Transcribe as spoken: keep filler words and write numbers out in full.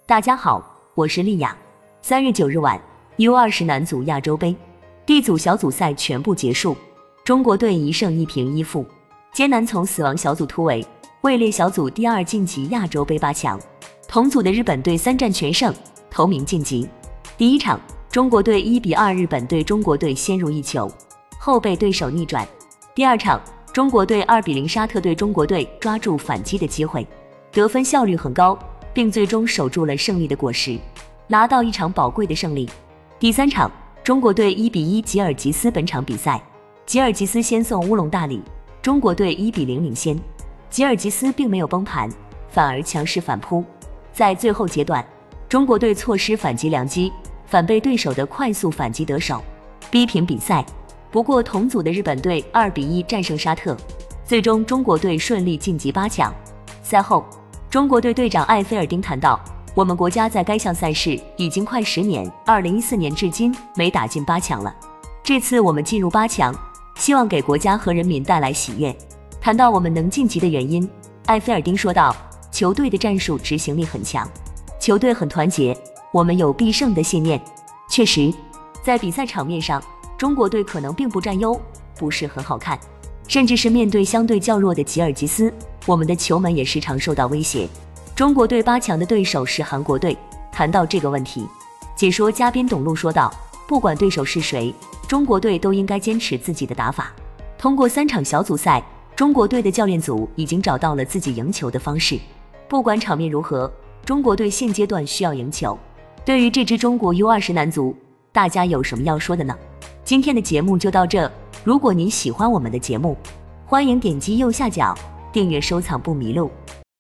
大家好，我是丽雅。三月九日晚 ，U 二十 男足亚洲杯 D 组小组赛全部结束，中国队一胜一平一负，艰难从死亡小组突围，位列小组第二晋级亚洲杯八强。同组的日本队三战全胜，头名晋级。第一场，中国队一比二日本队中国队先入一球，后被对手逆转。第二场，中国队二比零沙特队，中国队抓住反击的机会，得分效率很高，并最终守住了胜利的果实，拿到一场宝贵的胜利。第三场，中国队一比一吉尔吉斯，本场比赛吉尔吉斯先送乌龙大礼，中国队一比零领先。吉尔吉斯并没有崩盘，反而强势反扑，在最后阶段，中国队错失反击良机，反被对手的快速反击得手，逼平比赛。不过同组的日本队二比一战胜沙特，最终中国队顺利晋级八强。赛后，中国队队长艾菲尔丁谈到，我们国家在该项赛事已经快十年，二零一四年至今没打进八强了。这次我们进入八强，希望给国家和人民带来喜悦。谈到我们能晋级的原因，艾菲尔丁说道，球队的战术执行力很强，球队很团结，我们有必胜的信念。确实，在比赛场面上，中国队可能并不占优，不是很好看，甚至是面对相对较弱的吉尔吉斯，我们的球门也时常受到威胁。中国队八强的对手是韩国队。谈到这个问题，解说嘉宾董路说道，不管对手是谁，中国队都应该坚持自己的打法。通过三场小组赛，中国队的教练组已经找到了自己赢球的方式，不管场面如何，中国队现阶段需要赢球。对于这支中国 U 二十 男足，大家有什么要说的呢？今天的节目就到这，如果您喜欢我们的节目，欢迎点击右下角订阅收藏不迷路。